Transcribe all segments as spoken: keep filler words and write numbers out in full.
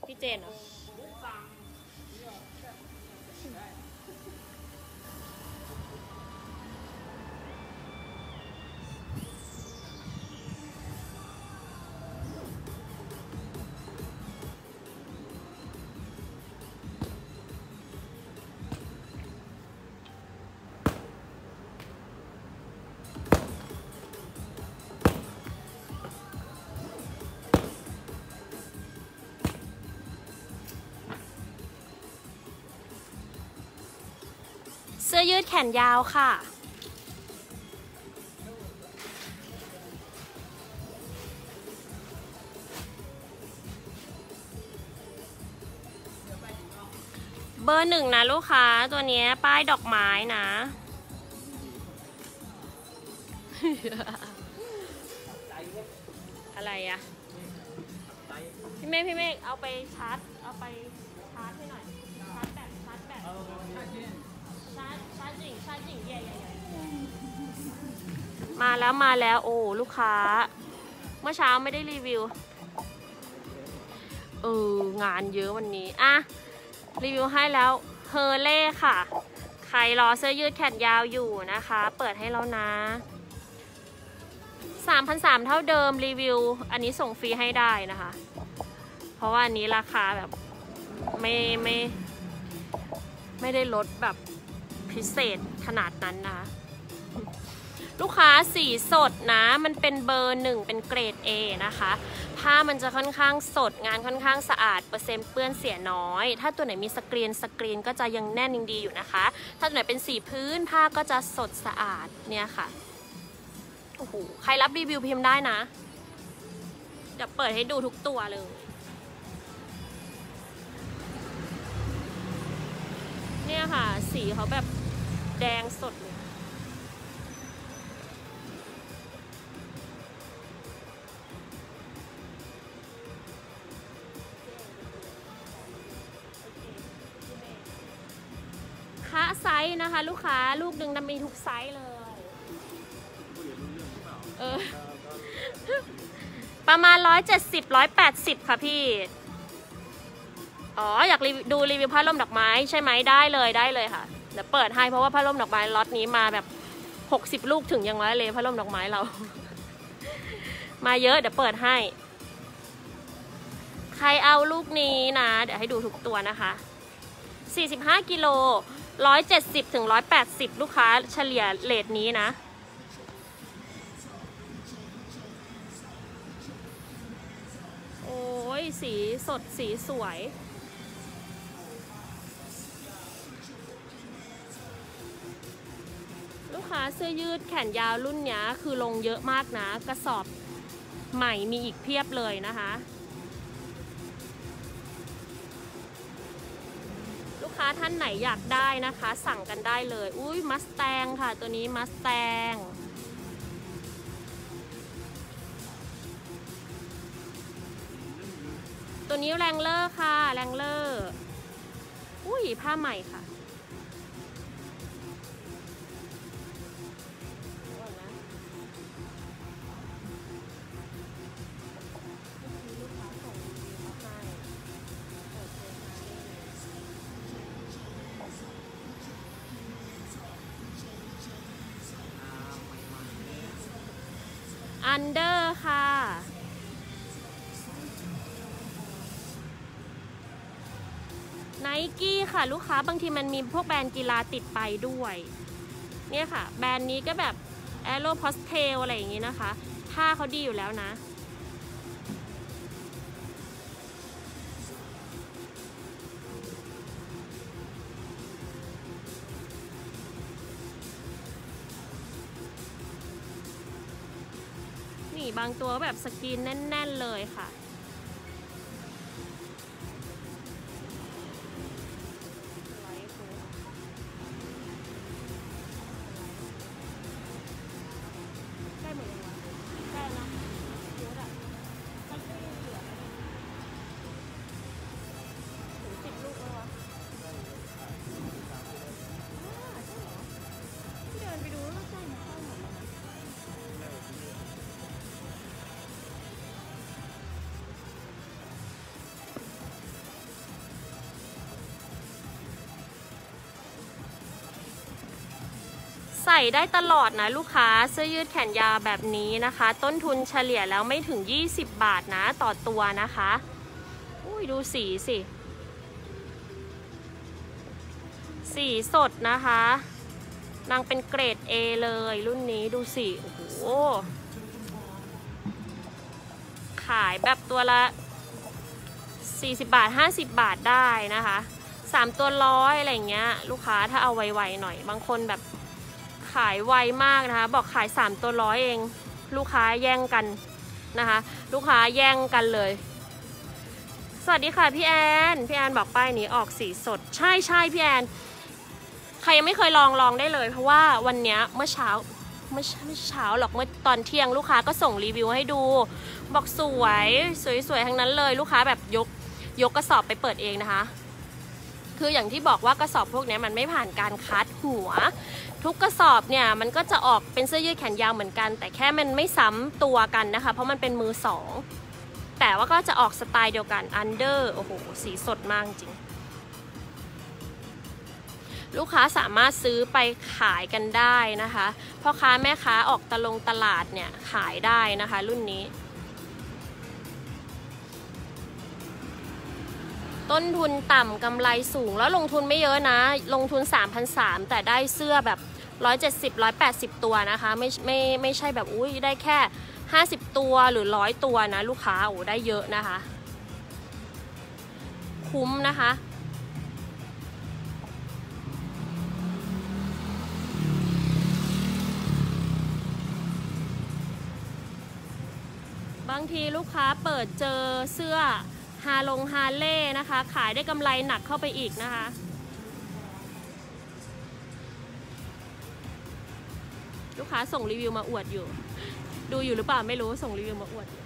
พี่เจนเหรอเสื้อยืดแขนยาวค่ะเบอร์หนึ่งนะลูกค้าตัวนี้ป้ายดอกไม้นะ อะไรอะพี่เมฆพี่เมฆเอาไปชาร์จเอาไปชาร์จให้หน่อยชาร์จแบตชาร์จแบตชาร์จชาร์จจริงชาร์จจริงใหญ่ใหญ่มาแล้วมาแล้วโอ้ลูกค้าเมื่อเช้าไม่ได้รีวิวเอองานเยอะวันนี้อะรีวิวให้แล้วเฮอร์เล่ค่ะใครรอเสื้อยืดแขนยาวอยู่นะคะเปิดให้แล้วนะ สามพันสามร้อย เท่าเดิมรีวิวอันนี้ส่งฟรีให้ได้นะคะเพราะว่าอันนี้ราคาแบบไม่ไม่ไม่ได้ลดแบบพิเศษขนาดนั้นนะคะลูกค้าสีสดนะมันเป็นเบอร์หนึ่งเป็นเกรด A นะคะผ้ามันจะค่อนข้างสดงานค่อนข้างสะอาดเปอร์เซ็นต์เปื้อนเสียน้อยถ้าตัวไหนมีสกรีนสกรีนก็จะยังแน่นยังดีอยู่นะคะถ้าตัวไหนเป็นสีพื้นผ้าก็จะสดสะอาดเนี่ยค่ะโอ้โหใครรับรีวิวพิมพ์ได้นะเดี๋ยวเปิดให้ดูทุกตัวเลยเนี่ยค่ะสีเขาแบบแดงสดเลยคะไซส์นะคะลูกค้าลูกหนึ่งนำมีทุกไซส์เลยเออประมาณร้อยเจ็ดสิบร้อยแปดสิบค่ะพี่อ๋ออยากดูรีวิวผ้าร่มดอกไม้ใช่ไหมได้เลยได้เลยค่ะเดี๋ยวเปิดให้เพราะว่าผ้าร่มดอกไม้ล็อตนี้มาแบบหกสิบลูกถึงยังไงเลยผ้าร่มดอกไม้เรา มาเยอะเดี๋ยวเปิดให้ใครเอาลูกนี้นะเดี๋ยวให้ดูทุกตัวนะคะสี่สิบห้ากิโลร้อยเจ็ดสิบถึงร้อยแปดสิบลูกค้าเฉลี่ยเรทนี้นะโอ้ยสีสดสีสวยลูกค้าเสื้อยืดแขนยาวรุ่นนี้คือลงเยอะมากนะกระสอบใหม่มีอีกเพียบเลยนะคะลูกค้าท่านไหนอยากได้นะคะสั่งกันได้เลยอุ้ยมัสแตงค่ะตัวนี้มัสแตงตัวนี้แรงเลอร์ค่ะแรงเลอร์อุ้ยผ้าใหม่ค่ะอันเดอร์ค่ะไนกี้ค่ะลูกค้าบางทีมันมีพวกแบรนด์กีฬาติดไปด้วยเนี่ยค่ะแบรนด์นี้ก็แบบแอโรพอสเทลอะไรอย่างงี้นะคะผ้าเขาดีอยู่แล้วนะนี่บางตัวแบบสกรีนแน่นๆเลยค่ะได้หมดเลยวะได้นะเยอะอะมันไม่เหลือถึงสิบลูกแล้ววะที่เดินไปดูแล้วใช่ไหมเข้าหมดแล้วนะใส่ได้ตลอดนะลูกค้าเสื้อยืดแขนยาวแบบนี้นะคะต้นทุนเฉลี่ยแล้วไม่ถึงยี่สิบบาทนะต่อตัวนะคะอุ้ยดูสีสิสีสดนะคะนางเป็นเกรด A เลยรุ่นนี้ดูสิโอ้โหขายแบบตัวละสี่สิบบาทห้าสิบบาทได้นะคะสามตัวร้อยอะไรเงี้ยลูกค้าถ้าเอาไวๆหน่อยบางคนแบบขายไวมากนะคะบอกขายสามตัวร้อยเองลูกค้าแย่งกันนะคะลูกค้าแย่งกันเลยสวัสดีค่ะพี่แอนพี่แอนบอกป้ายนี้ออกสีสดใช่ใช่พี่แอนใครยังไม่เคยลองลองได้เลยเพราะว่าวันนี้เมื่อเช้าไม่ไม่เช้าหรอกเมื่อตอนเที่ยงลูกค้าก็ส่งรีวิวให้ดูบอกสวยสวยๆทั้งนั้นเลยลูกค้าแบบยกยกกระสอบไปเปิดเองนะคะคืออย่างที่บอกว่ากระสอบพวกนี้มันไม่ผ่านการคัดหัวทุกกระสอบเนี่ยมันก็จะออกเป็นเสื้อยืดแขนยาวเหมือนกันแต่แค่มันไม่ซ้ำตัวกันนะคะเพราะมันเป็นมือสองแต่ว่าก็จะออกสไตล์เดียวกันอันเดอร์โอ้โหสีสดมากจริงลูกค้าสามารถซื้อไปขายกันได้นะคะพ่อค้าแม่ค้าออกตะลงตลาดเนี่ยขายได้นะคะรุ่นนี้ต้นทุนต่ำกำไรสูงแล้วลงทุนไม่เยอะนะลงทุน สามพันสามร้อย แต่ได้เสื้อแบบหนึ่งร้อยเจ็ดสิบ หนึ่งร้อยแปดสิบตัวนะคะไม่ไม่ไม่ใช่แบบอุ้ยได้แค่ห้าสิบตัวหรือหนึ่งร้อยตัวนะลูกค้าโอ้ได้เยอะนะคะคุ้มนะคะบางทีลูกค้าเปิดเจอเสื้อฮาลงฮาเล่นะคะขายได้กำไรหนักเข้าไปอีกนะคะลูกค้าส่งรีวิวมาอวดอยู่ดูอยู่หรือเปล่าไม่รู้ส่งรีวิวมาอวด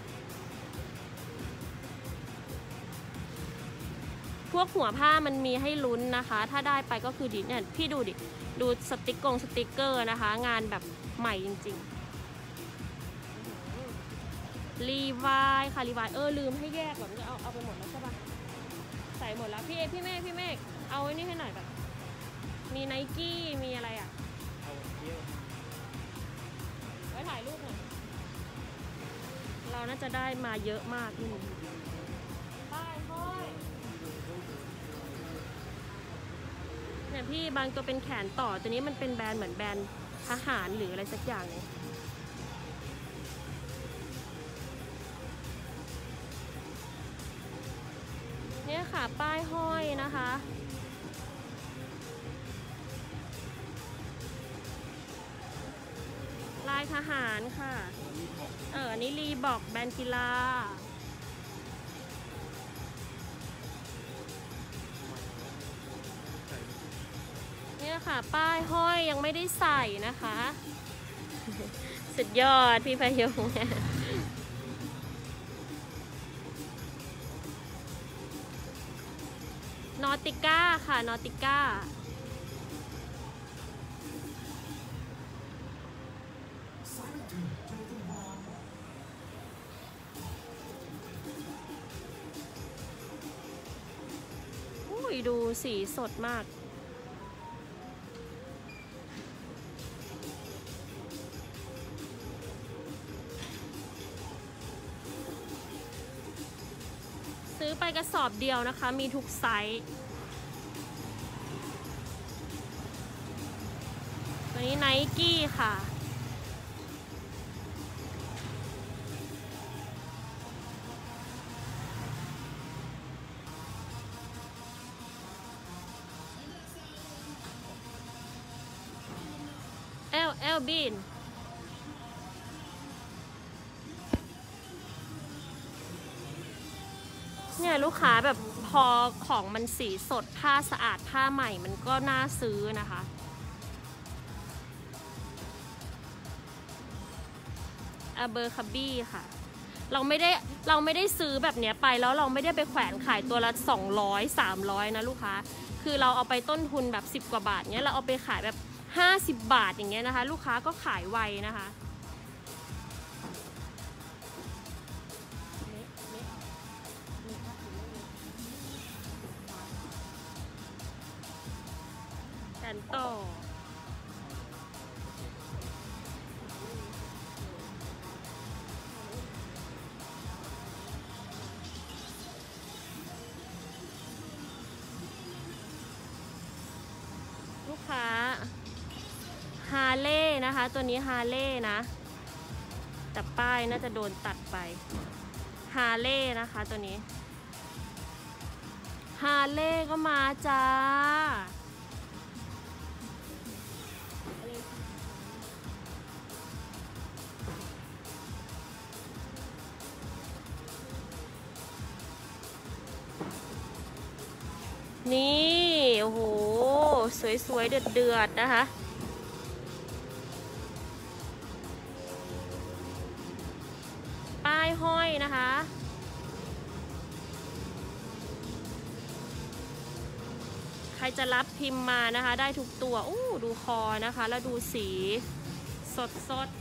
พวกหัวผ้ามันมีให้ลุ้นนะคะถ้าได้ไปก็คือดิเนี่ยพี่ดูดิดูสติ๊กกงสติ๊กเกอร์นะคะงานแบบใหม่จริงๆรีวายค่ะรีวายเออลืมให้แยกแบบจะเอาเอาไปหมดแล้วใช่ปะใส่หมดแล้วพี่เอพี่เมฆพี่เมฆเอาไว้นี่ให้หน่อยแบบมีไนกี้มีอะไรอ่ะไว้ถ่ายรูปหน่อยเราน่าจะได้มาเยอะมากนี่ป้ายห้อยเนี่ยพี่บางตัวเป็นแขนต่อตัวนี้มันเป็นแบรนด์เหมือนแบรนด์ทหารหรืออะไรสักอย่างเลยเนี่ยค่ะป้ายห้อยนะคะลายทหารค่ะเอออันนี้รีบอกแบรนด์กีฬาเนี่ยค่ะป้ายห้อยยังไม่ได้ใส่นะคะสุดยอดพี่พยงนอติก้าค่ะนอติก้าอุ้ยดูสีสดมากซื้อไปกระสอบเดียวนะคะมีทุกไซส์ตัวนี้ไนกี้ค่ะเอลเอลบินเนี่ยลูกค้าแบบพอของมันสีสดผ้าสะอาดผ้าใหม่มันก็น่าซื้อนะคะอาเบอร์คับบี้ค่ะเราไม่ได้เราไม่ได้ซื้อแบบเนี้ยไปแล้วเราไม่ได้ไปแขวนขายตัวละสองร้อยสามร้อยนะลูกค้าคือเราเอาไปต้นทุนแบบสิบกว่าบาทเนี้ยเราเอาไปขายแบบห้าสิบบาทอย่างเงี้ยนะคะลูกค้าก็ขายไวนะคะกันต่อาเล่นะคะตัวนี้ฮาเล่นะแต่ป้ายน่าจะโดนตัดไปฮาเล่นะคะตัวนี้ฮาเล่ก็มาจ้านี่โอ้โหสวยๆเดือดๆนะคะป้ายห้อยนะคะใครจะรับพิมพ์มานะคะได้ทุกตัวโอ้ดูคอนะคะแล้วดูสีสดสด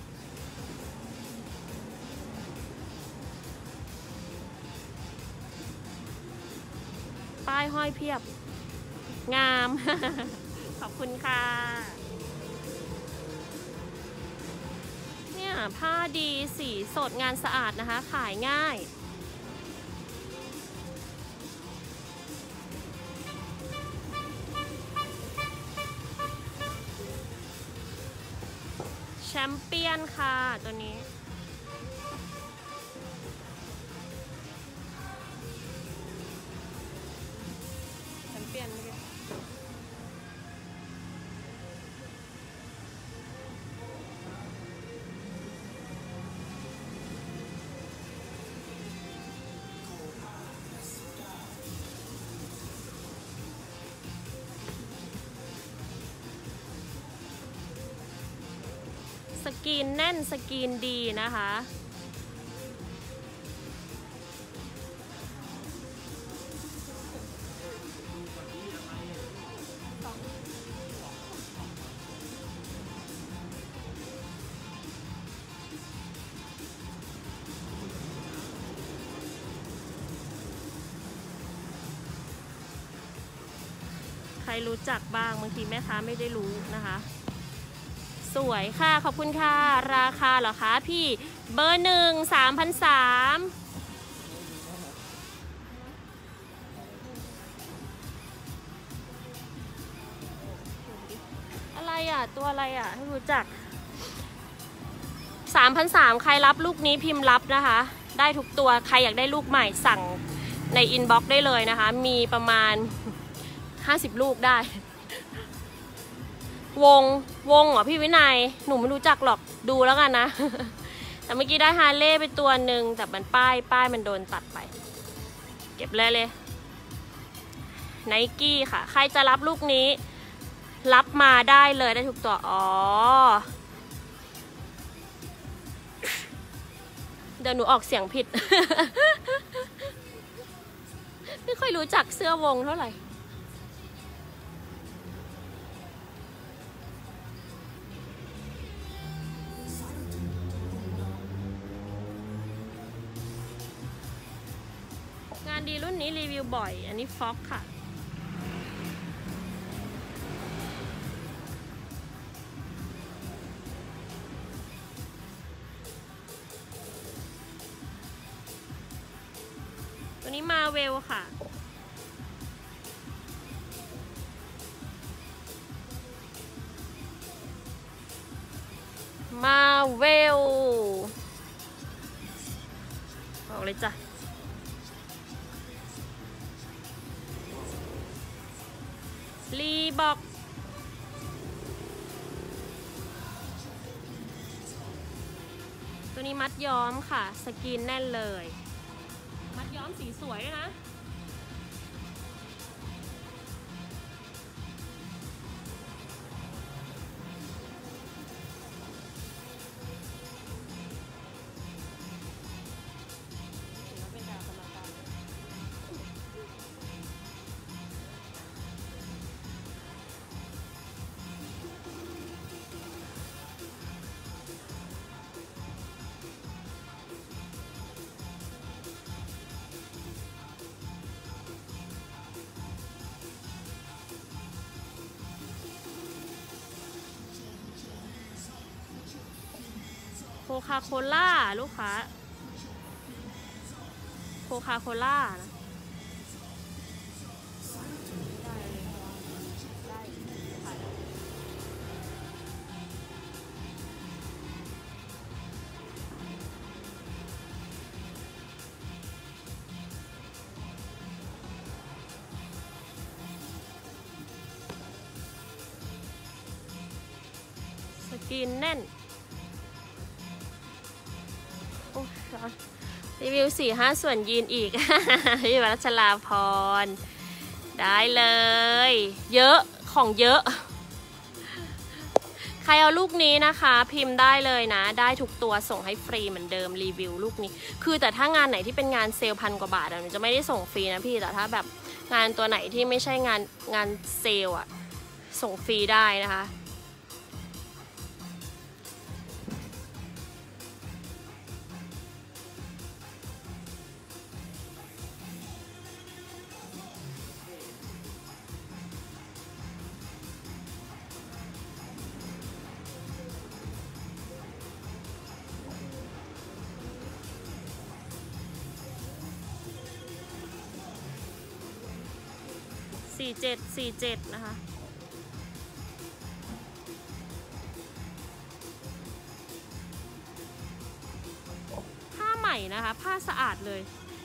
ป้ายห้อยเพียบงาม ขอบคุณค่ะเนี่ยผ้าดีสีสดงานสะอาดนะคะขายง่ายแชมเปี้ยนค่ะตัวนี้แชมเปี้ยนไม่ได้สกรีนแน่นสกรีนดีนะคะใครรู้จักบ้างบางทีแม่ค้าไม่ได้รู้นะคะสวยค่ะขอบคุณค่ะราคาเหรอคะพี่เบอร์หนึ่งสามพันสามอะไรอ่ะตัวอะไรอ่ะให้รู้จักสามพันสามใครรับลูกนี้พิมพ์รับนะคะได้ทุกตัวใครอยากได้ลูกใหม่สั่งในอินบ็อกซ์ได้เลยนะคะมีประมาณห้าสิบลูกได้วงวงเหรอพี่วินัยหนูไม่รู้จักหรอกดูแล้วกันนะ แต่เมื่อกี้ได้ฮาร์เลย์ไปตัวหนึ่งแต่มันป้ายป้ายมันโดนตัดไปเก็บเลยเลยไนกี้ค่ะใครจะรับลูกนี้รับมาได้เลยได้ทุกตัวอ๋อเดี๋ยวหนูออกเสียงผิด ไม่ค่อยรู้จักเสื้อวงเท่าไหร่งานดีรุ่นนี้รีวิวบ่อยอันนี้ฟ็อกค่ะตัวนี้มาเวลค่ะมาเวลบอกเลยจ้ะรีบอกตัวนี้มัดย้อมค่ะสกรีนแน่นเลยมัดย้อมสีสวยด้วยนะโคคาโคล่าลูกค้าโคคาโคล่านะกินแน่นโอ้รีวิวสี่ห้าส่วนยีนอีก พี่วัชราพรได้เลยเยอะของเยอะใครเอาลูกนี้นะคะพิมพ์ได้เลยนะได้ทุกตัวส่งให้ฟรีเหมือนเดิมรีวิวลูกนี้คือแต่ถ้างานไหนที่เป็นงานเซลล์พันกว่าบาทหนูจะไม่ได้ส่งฟรีนะพี่แต่ถ้าแบบงานตัวไหนที่ไม่ใช่งานงานเซลล์อะส่งฟรีได้นะคะสี่เจ็ดสี่เจ็ดนะคะผ้าใหม่นะคะผ้าสะอาดเลย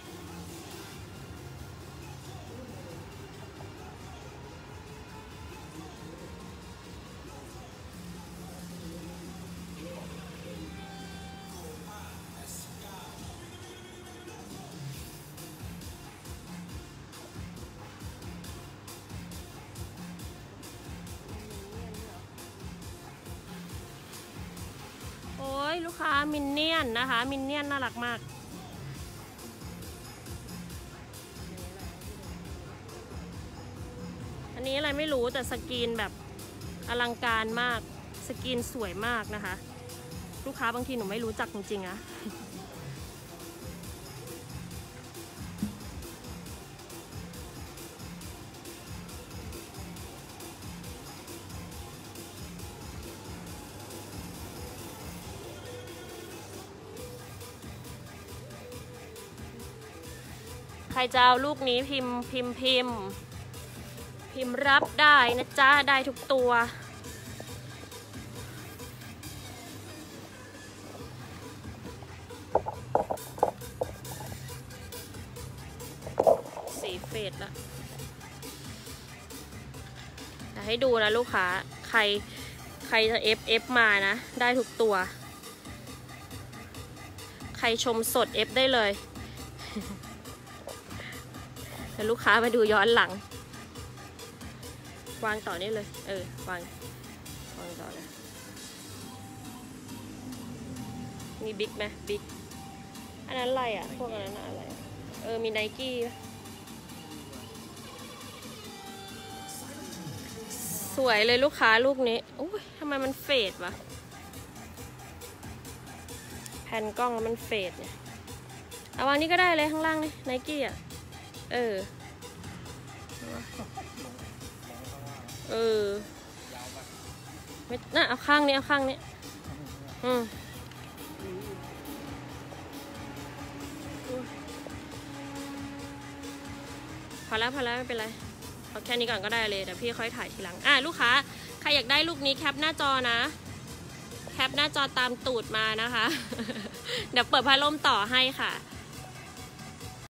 ลูกค้ามินเนี่ยนนะคะมินเนี่ยนน่ารักมากอันนี้อะไรไม่รู้แต่สกรีนแบบอลังการมากสกรีนสวยมากนะคะลูกค้าบางทีหนูไม่รู้จักจริงๆอะใครจะเอาลูกนี้พิมพ์พิมพ์พิมพ์พิมพ์รับได้นะจ๊ะได้ทุกตัวสีเฟดละแต่ให้ดูนะลูกค้าใครใครจะเอฟเอฟมานะได้ทุกตัวใครชมสดเอฟได้เลยแล้วลูกค้ามาดูย้อนหลังวางต่อนี่เลยเออวางวางต่อเลยมีบิ๊กไหมบิ๊กอันนั้นอะไรอ่ะพวกอันนั้นอะไรเออมีไนกี้สวยเลยลูกค้าลูกนี้อุ้ยทำไมมันเฟดวะแผ่นกล้องแล้วมันเฟดเนี่ยเอาวางนี้ก็ได้เลยข้างล่างเลยไนกี้อ่ะเออเออไม่น่าเอาข้างนี้เอาข้างนี้อืมพอแล้วพอแล้วไม่เป็นไรเอาแค่นี้ก่อนก็ได้เลยเดี๋ยวพี่ค่อยถ่ายทีหลังอ่ะลูกค้าใครอยากได้ลูกนี้แคปหน้าจอนะแคปหน้าจอตามตูดมานะคะ เดี๋ยวเปิดพัดลมต่อให้ค่ะ